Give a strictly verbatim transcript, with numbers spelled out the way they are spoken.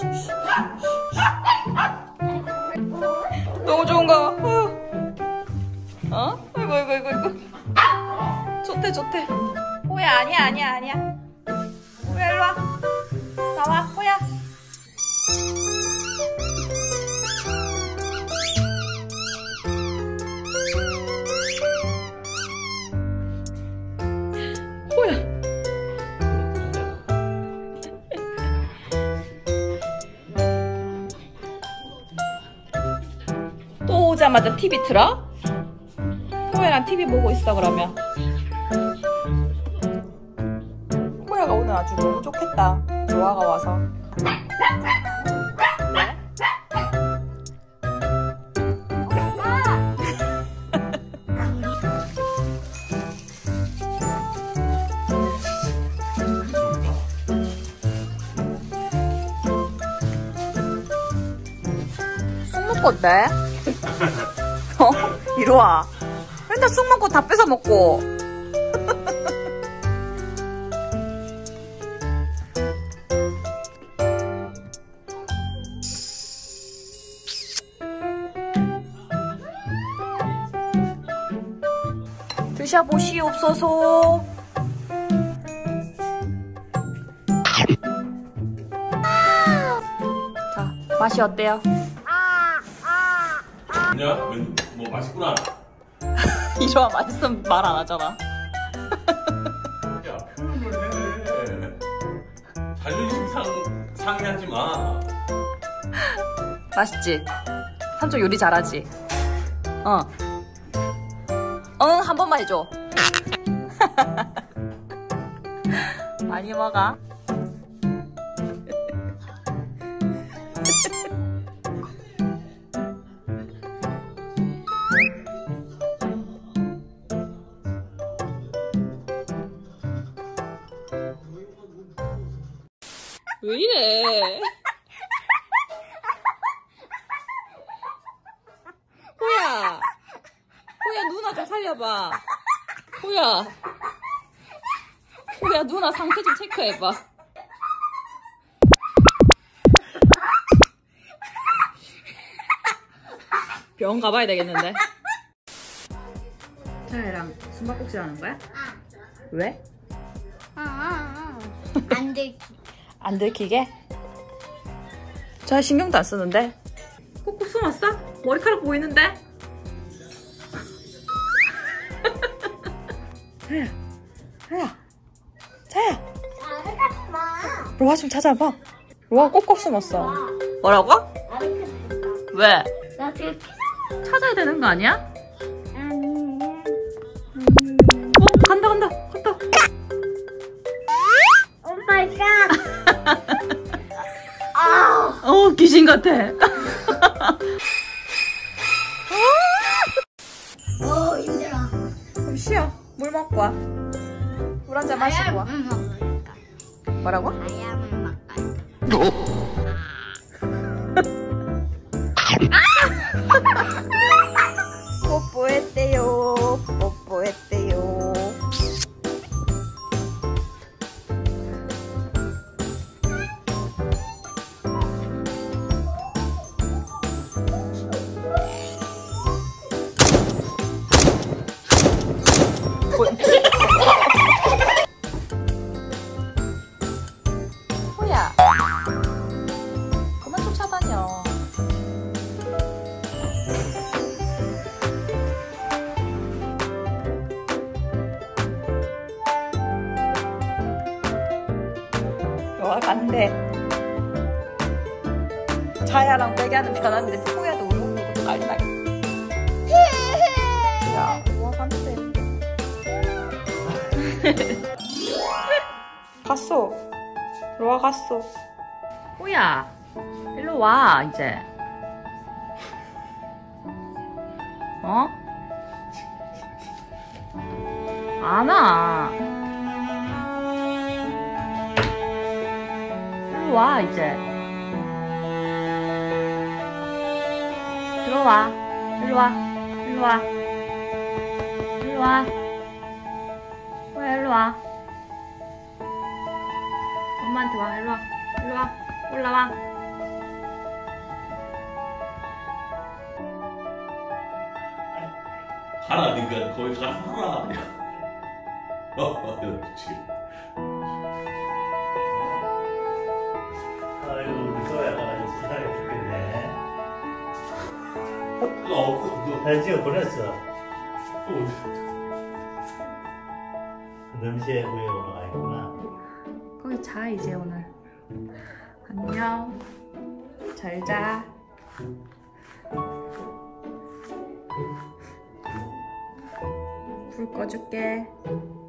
너무 좋은가? 어? 아이고 아이고 아이고 아이고. 좋대 좋대. 호야 아니야 아니야 아니야. 호야 일로와. 나와 호야. 호야. 또 오자마자 티비 틀어? 호야랑 티비 보고 있어 그러면. 호야가 오늘 아주 너무 좋겠다. 조아가 와서. 쑥 먹고 어때? 어? 이리와. 맨날 쑥 먹고 다 뺏어 먹고. 드셔보시옵소서. 자, 맛이 어때요? 뭐냐? 뭐 맛있구나. 이러한 맛있으면 말 안 하잖아. 야, 표현을 해. 자존심 상, 상해하지 마. 맛있지? 삼촌 요리 잘하지? 어. 응, 한 번만 해줘. 많이 먹어. 왜 이래? 호야, 호야 누나 좀 살려봐. 호야, 호야 누나 상태 좀 체크해봐. 병원 가봐야 되겠는데. 차이랑 숨바꼭질 하는 거야? 왜? 안 들키. 안 들키게? 잘 신경도 안 쓰는데? 꾹꾹 숨었어? 머리카락 보이는데? 자야, 자야, 자야. 로아 좀 찾아봐. 로아 꼭꼭 숨었어. 뭐라고? 왜? 나 지금 찾아야 되는 거 아니야? 음, 어? 간다 간다 간다. 오 마이 갓. 아. 어 귀신 같아. 오 힘들어. 그럼 쉬어. 물 먹고 와. 물 한 잔 마시고 와. 응, 먹을까? 뭐라고? 아야만 먹을까? 뽀뽀했대요. 뽀뽀했대요. 호야, 그만 쫓아다녀. 로아 간대. 자야랑 빼기하는 편한데 호야도 울고 울고 난리 나겠다. 야, 로아 간대. 갔어. 로아 갔어. 호야, 일로 와 이제. 어? 안 와. 일로 와 이제. 들어와. 일로 와. 일로 와. 일로 와. 호야 일로 와. 엄마한테 와. 일로 와. 일로 와. 올라와. 가라, 니가 거기 가라. 어, 그렇지. 아이고 우리 소야가 아주 불쌍해 죽겠네. 어, 그, 사진 찍어 보냈어. 그, 냄새 위에 올라가 있구나. 거기 자 이제 오늘. 안녕. 잘 자. 불 꺼줄게.